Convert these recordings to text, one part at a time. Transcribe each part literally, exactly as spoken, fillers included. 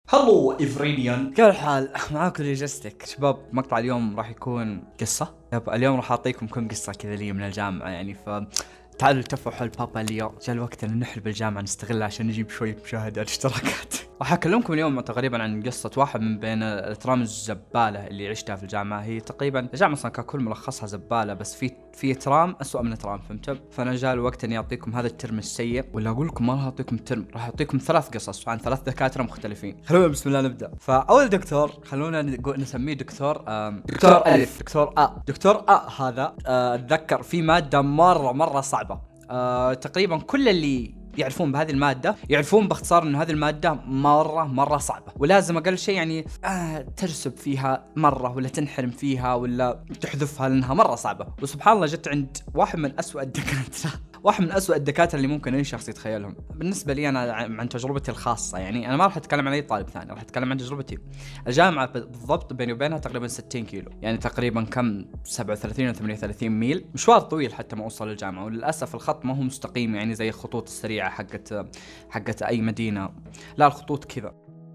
هلو إفريديان، كيف الحال؟ معاكم لوجستيك شباب. مقطع اليوم راح يكون قصة. يب اليوم راح أعطيكم كم قصة كذا لي من الجامعة يعني. ف تعالوا التفوا حول بابا ليو. جاء الوقت ان نحل بالجامعة نستغلها عشان نجيب شوية مشاهدات اشتراكات. راح اكلمكم اليوم تقريبا عن قصة واحد من بين الاترام الزبالة اللي عشتها في الجامعة. هي تقريبا الجامعة اصلا ككل ملخصها زبالة، بس في في ترام اسوأ من ترام، فهمتوا؟ فانا جاء الوقت اني اعطيكم هذا الترم السيء، ولا اقول لكم ما راح اعطيكم ترم، راح اعطيكم ثلاث قصص عن ثلاث دكاترة مختلفين. خلونا بسم الله نبدا. فاول دكتور خلونا نسميه دكتور آم دكتور الف. دكتور ا دكتور ا هذا آه، اتذكر في مادة مرة مرة صعبة. آه، تقريبا كل اللي يعرفون بهذه المادة يعرفون باختصار انه هذه المادة مرة مرة صعبة، ولازم اقل شيء يعني آه ترسب فيها مرة، ولا تنحرم فيها، ولا تحذفها لانها مرة صعبة. وسبحان الله جت عند واحد من اسوأ الدكاترة. واحد من أسوأ الدكاترة اللي ممكن أي شخص يتخيلهم. بالنسبة لي أنا عن تجربتي الخاصة، يعني أنا ما راح أتكلم عن أي طالب ثاني، راح أتكلم عن تجربتي. الجامعة بالضبط بيني وبينها تقريبا ستين كيلو، يعني تقريبا كم سبعة وثلاثين أو ثمانية وثلاثين ميل، مشوار طويل حتى ما أوصل للجامعة. وللأسف الخط ما هو مستقيم يعني زي الخطوط السريعة حقت حقت أي مدينة، لا الخطوط كذا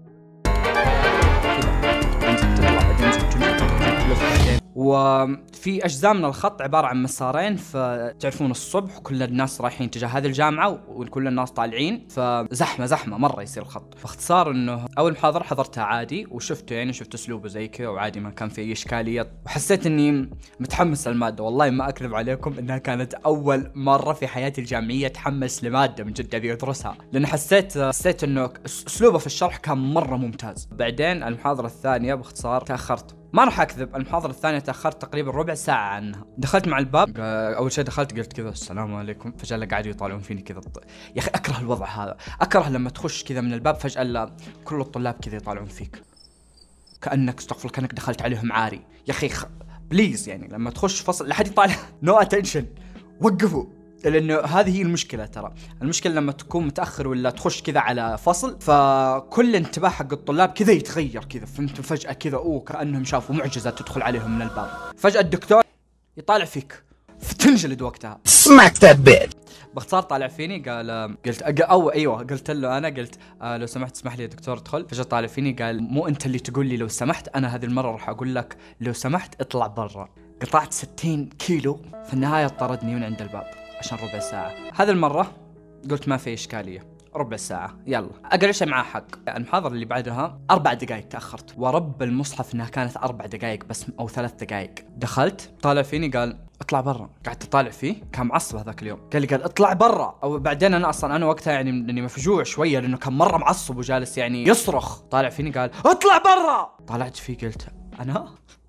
وفي أجزاء من الخط عبارة عن مسارين. فتعرفون الصبح كل الناس رايحين تجاه هذه الجامعة وكل الناس طالعين، فزحمة زحمة مرة يصير الخط. باختصار إنه أول محاضرة حضرتها عادي وشفته، يعني شفت أسلوبه زي كذا وعادي ما كان في أي إشكالية، وحسيت إني متحمس للمادة. والله ما أكذب عليكم إنها كانت أول مرة في حياتي الجامعية أتحمس لمادة من جد أبي أدرسها، لأن حسيت حسيت إنه أسلوبه في الشرح كان مرة ممتاز. بعدين المحاضرة الثانية باختصار تأخرت، ما راح اكذب، المحاضرة الثانية تأخرت تقريبا ربع ساعة عنها. دخلت مع الباب، اول شيء دخلت قلت كذا السلام عليكم، فجأة قاعدوا يطالعون فيني كذا. يا اخي اكره الوضع هذا، اكره لما تخش كذا من الباب فجأة لا كل الطلاب كذا يطالعون فيك كأنك استغفر كأنك دخلت عليهم عاري. يا اخي خ... بليز يعني لما تخش فصل لحد يطالع نو اتنشن، وقفوا، لأنه هذه هي المشكلة. ترى المشكلة لما تكون متأخر ولا تخش كذا على فصل، فكل انتباه حق الطلاب كذا يتغير كذا، فهمتوا؟ فجأة كذا أوه كأنهم شافوا معجزة تدخل عليهم من الباب. فجأة الدكتور يطالع فيك فتنجلد وقتها. smack that bitch. باختصار طالع فيني قال، قلت أو أيوة قلت له أنا قلت آه لو سمحت اسمح لي يا دكتور ادخل. فجأة طالع فيني قال مو أنت اللي تقول لي لو سمحت، أنا هذه المرة راح أقول لك لو سمحت اطلع برا. قطعت ستين كيلو، في النهاية طردني من عند الباب عشان ربع ساعة. هذه المرة قلت ما في إشكالية، ربع ساعة يلا أقل شيء معاه حق. المحاضرة اللي بعدها أربع دقائق تأخرت، ورب المصحف إنها كانت أربع دقائق بس أو ثلاث دقائق. دخلت طالع فيني قال اطلع برا. قعدت اطالع فيه كان معصب هذاك اليوم، قال لي قال اطلع برا. او بعدين انا اصلا انا وقتها يعني اني مفجوع شويه لانه كان مره معصب وجالس يعني يصرخ. طالع فيني قال اطلع برا. طلعت فيه قلت انا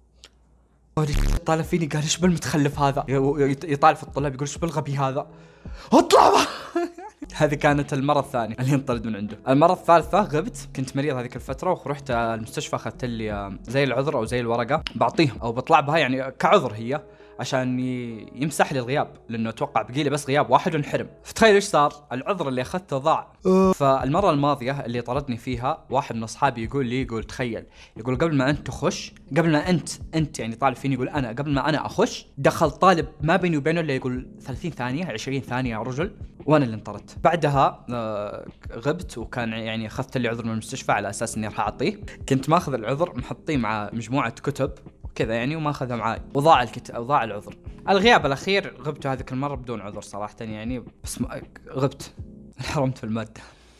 طالع فيني قال ايش بالمتخلف هذا، يطالع في الطلاب يقول ايش بالغبي هذا، اطلع. هذه كانت المرة الثانية اللي انطرد من عنده. المرة الثالثة غبت، كنت مريض هذيك الفترة ورحت المستشفى، اخذت لي زي العذر او زي الورقة بعطيهم او بطلع بها يعني كعذر هي عشان يمسح لي الغياب، لانه اتوقع بقي لي بس غياب واحد ونحرم. فتخيل ايش صار، العذر اللي اخذته ضاع. فالمره الماضيه اللي طردني فيها واحد من اصحابي يقول لي يقول تخيل يقول قبل ما انت تخش قبل ما انت انت يعني طالب فيني، يقول انا قبل ما انا اخش دخل طالب ما بيني وبينه الا يقول ثلاثين ثانيه عشرين ثانيه يا رجل، وانا اللي انطردت. بعدها آه غبت، وكان يعني اخذت لي عذر من المستشفى على اساس اني راح اعطيه. كنت ماخذ العذر محطيه مع مجموعه كتب كذا يعني وما اخذها معاي، وضاع الكتاب وضاع العذر. الغياب الاخير غبته هذيك المره بدون عذر صراحه يعني، بس غبت انحرمت في الماده.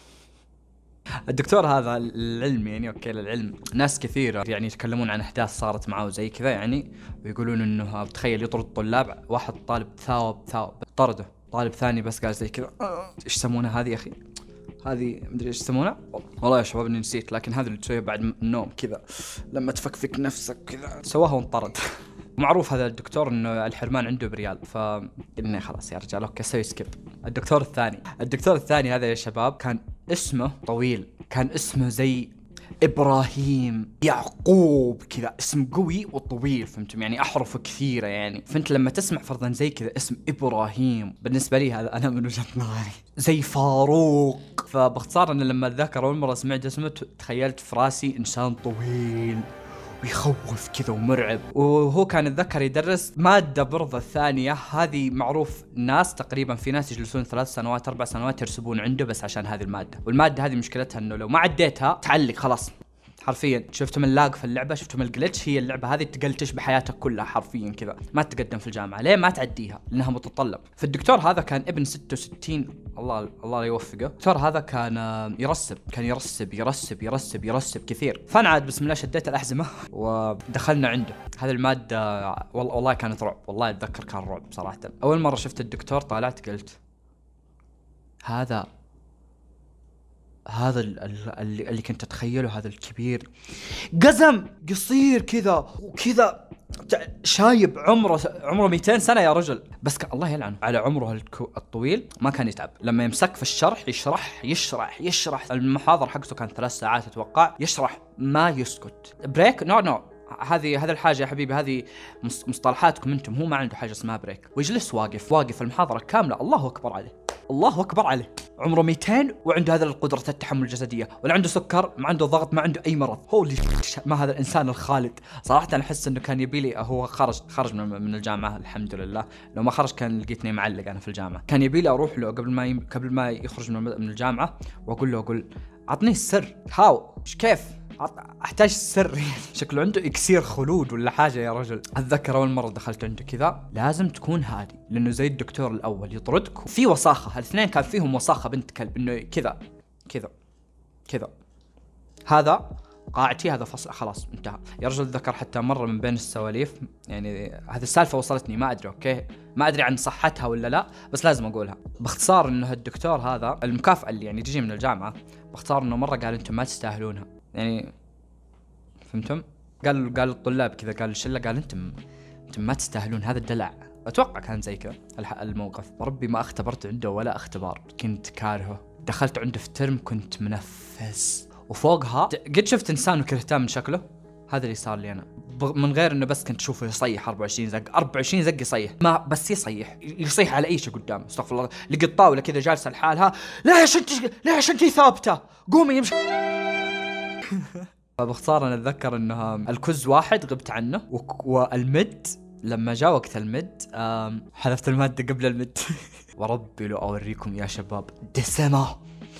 الدكتور هذا العلم يعني اوكي للعلم ناس كثيره يعني يتكلمون عن احداث صارت معه وزي كذا يعني، ويقولون انه تخيل يطرد طلاب، واحد طالب ثاوب ثاوب طرده، طالب ثاني بس قال زي كذا ايش يسمونها هذه يا اخي، هذه مدري ايش يسمونها والله يا شباب اني نسيت، لكن هذا اللي تسويه بعد النوم كذا لما تفكفك نفسك كذا، سواها وانطرد. معروف هذا الدكتور انه الحرمان عنده بريال، فقلنا خلاص يا رجال اوكي سوي سكيب. الدكتور الثاني الدكتور الثاني هذا يا شباب كان اسمه طويل، كان اسمه زي إبراهيم يعقوب كذا، اسم قوي وطويل فهمتم يعني أحرف كثيرة يعني. فأنت لما تسمع فرضا زي كذا اسم إبراهيم بالنسبة لي هذا أنا من وجهة نظري زي فاروق. فباختصار أنا لما أتذكر أول مرة سمعت اسمه تخيلت في راسي إنسان طويل ويخوف كذا ومرعب. وهو كان اتذكر يدرس مادة برضه ثانية، هذه معروف ناس تقريبا في ناس يجلسون ثلاث سنوات أربع سنوات يرسبون عنده بس عشان هذه المادة. والمادة هذه مشكلتها إنه لو ما عديتها تعلق خلاص حرفيا. شفتم اللاج في اللعبة، شفتم الجلتش، هي اللعبة هذه تقلتش بحياتك كلها حرفيا كذا، ما تتقدم في الجامعة. ليه ما تعديها؟ لأنها متطلب. فالدكتور هذا كان ابن ستة وستين، الله الله يوفقه. الدكتور هذا كان يرسب كان يرسب يرسب يرسب يرسب كثير. فأنا عاد بسم الله شديت الأحزمة ودخلنا عنده. هذه المادة والله والله كانت رعب، والله أتذكر كان رعب صراحة. أول مرة شفت الدكتور طالعت قلت هذا هذا اللي, اللي كنت اتخيله، هذا الكبير قزم قصير كذا وكذا شايب، عمره عمره مئتين سنة يا رجل. بس الله يلعنه على عمره الطويل، ما كان يتعب لما يمسك في الشرح. يشرح يشرح يشرح المحاضرة حقته كانت ثلاث ساعات اتوقع، يشرح ما يسكت. بريك نو نو هذه هذه الحاجة يا حبيبي، هذه مصطلحاتكم انتم، هو ما عنده حاجة اسمها بريك. ويجلس واقف واقف المحاضرة كاملة. الله اكبر عليه، الله اكبر عليه. عمره مئتين وعنده هذا القدرة التحمل الجسدية، ولا عنده سكر، ما عنده ضغط، ما عنده اي مرض. هو ما هذا الانسان الخالد صراحة. انا احس انه كان يبي لي، هو خرج خرج من الجامعة الحمد لله، لو ما خرج كان لقيتني معلق انا في الجامعة. كان يبي لي اروح له قبل ما ي... قبل ما يخرج من الجامعة واقول له اقول اعطني السر، هاو كيف احتاج السر. شكله عنده اكسير خلود ولا حاجه يا رجل. اتذكر اول مره دخلت عنده كذا، لازم تكون هادي لانه زي الدكتور الاول يطردك في وساخه. الاثنين كان فيهم وساخه بنت كلب، انه كذا كذا كذا. هذا قاعتي، هذا فصل، خلاص انتهى يا رجل. اتذكر حتى مره من بين السواليف، يعني هذه السالفه وصلتني، ما ادري اوكي ما ادري عن صحتها ولا لا، بس لازم اقولها باختصار. انه الدكتور هذا المكافاه اللي يعني تجي من الجامعه، باختصار انه مره قال انتم ما تستاهلونها، يعني فهمتم؟ قال قال الطلاب كذا، قال الشله، قال انتم انتم ما تستاهلون هذا الدلع. اتوقع كان زي كذا الموقف. ربي ما اختبرت عنده ولا اختبار، كنت كارهه. دخلت عنده في ترم كنت منفس، وفوقها قد شفت انسان وكرهتان من شكله. هذا اللي صار لي انا، من غير انه بس كنت اشوفه يصيح أربعة وعشرين زق أربعة وعشرين زق يصيح، ما بس يصيح يصيح على اي شيء قدامه. استغفر الله. لقيت الطاوله كذا جالسه لحالها، ليش انت ليش انت ثابته، قومي يمشي. فباختصار انا اتذكر انها الكوز واحد غبت عنه، والمد لما جاء وقت المد حذفت الماده قبل المد. وربي لو اوريكم يا شباب دسمه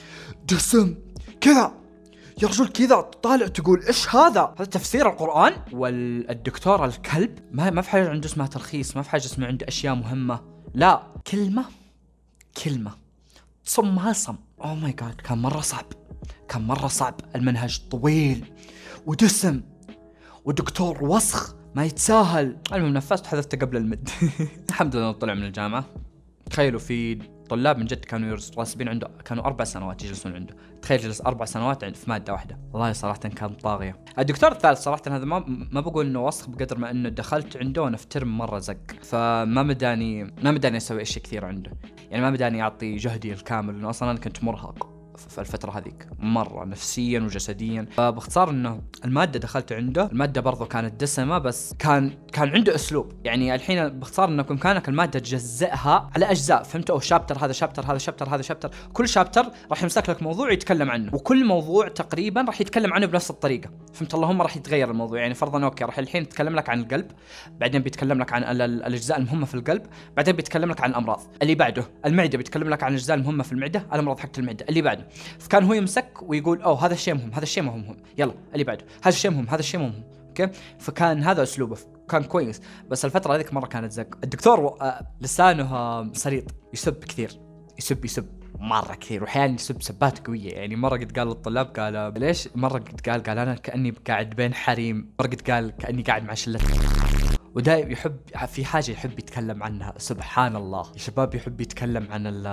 دسم كذا يا رجل، كذا طالع تقول ايش هذا؟ هذا تفسير القرآن. والدكتور الكلب ما ما في حاجه عنده اسمها تلخيص، ما في حاجه اسمها عنده اشياء مهمه، لا كلمه كلمه صمها صم. اوه ماي جاد، كان مره صعب، كان مرة صعب. المنهج طويل ودسم ودكتور وسخ ما يتساهل. المهم نفست حذفته قبل المد. الحمد لله طلع من الجامعة. تخيلوا في طلاب من جد كانوا راسبين عنده، كانوا أربع سنوات يجلسون عنده. تخيل جلس أربع سنوات في مادة واحدة، والله صراحة كان طاغية. الدكتور الثالث صراحة هذا ما ما بقول إنه وسخ بقدر ما إنه دخلت عنده وأنا في ترم مرة زق، فما مداني ما مداني أسوي أشياء كثير عنده، يعني ما مداني أعطي جهدي الكامل، لأنه أصلاً أنا كنت مرهق في الفترة هذيك مرة نفسيا وجسديا. فباختصار انه المادة دخلت عنده، المادة برضو كانت دسمة، بس كان كان عنده اسلوب. يعني الحين باختصار انه بامكانك المادة تجزئها على اجزاء، فهمت؟ او شابتر هذا شابتر هذا شابتر هذا شابتر، كل شابتر راح يمسك لك موضوع يتكلم عنه، وكل موضوع تقريبا راح يتكلم عنه بنفس الطريقة، فهمت؟ اللهم راح يتغير الموضوع. يعني فرضا اوكي راح الحين يتكلم لك عن القلب، بعدين بيتكلم لك عن الاجزاء المهمة في القلب، بعدين بيتكلم لك عن الامراض. اللي بعده المعدة، بيتكلم لك عن الاجزاء المهمة في المعدة، الامراض حقت المعدة. اللي بعده فكان هو يمسك ويقول اوه هذا الشيء مهم، هذا الشيء مهم، يلا اللي بعده، هذا الشيء مهم، هذا الشيء مهم، اوكي. فكان هذا اسلوبه، كان كويس. بس الفتره هذيك مره كانت زق. الدكتور لسانه سريط، يسب كثير، يسب يسب مره كثير، واحيانا يسب سبات قويه. يعني مره قد قال للطلاب، قال ليش، مره قد قال قال انا كاني قاعد بين حريم، مره قد قال كاني قاعد مع شله. ودائما يحب في حاجه يحب يتكلم عنها، سبحان الله يا شباب، يحب يتكلم عن ال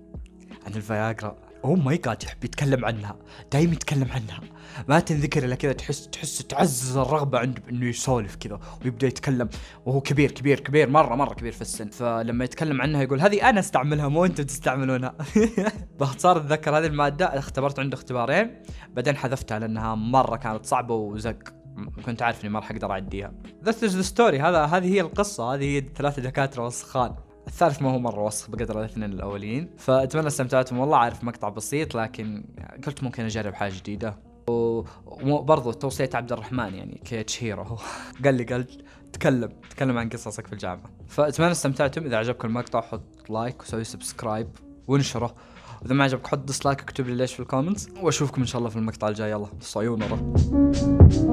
عن الفياجرا. اوه ماي جاد، يحب يتكلم عنها، دايما يتكلم عنها، ما تنذكر الا كذا، تحس تحس تعزز الرغبه عنده انه يسولف كذا ويبدا يتكلم، وهو كبير كبير كبير مره مره كبير في السن. فلما يتكلم عنها يقول هذه انا استعملها مو انتم تستعملونها. باختصار اتذكر هذه الماده اختبرت عنده اختبارين، بعدين حذفتها لانها مره كانت صعبه وزق، كنت عارف اني ما راح اقدر اعديها. This is the story. هذا هذه هي القصه، هذه هي ثلاثه دكاتره وسخان. الثالث ما هو مرة وسخ بقدر الاثنين الأولين. فأتمنى استمتعتم، والله عارف مقطع بسيط، لكن قلت ممكن أجرب حاجة جديدة. وبرضه توصية عبد الرحمن يعني كيتش هيرو هو قال لي قال تكلم تكلم عن قصصك في الجامعة. فأتمنى استمتعتم. إذا عجبكم المقطع حط لايك وسوي سبسكرايب وانشره، وإذا ما عجبك حط ديسلايك اكتب لي ليش في الكومنتس، وأشوفكم إن شاء الله في المقطع الجاي. يلا صيون.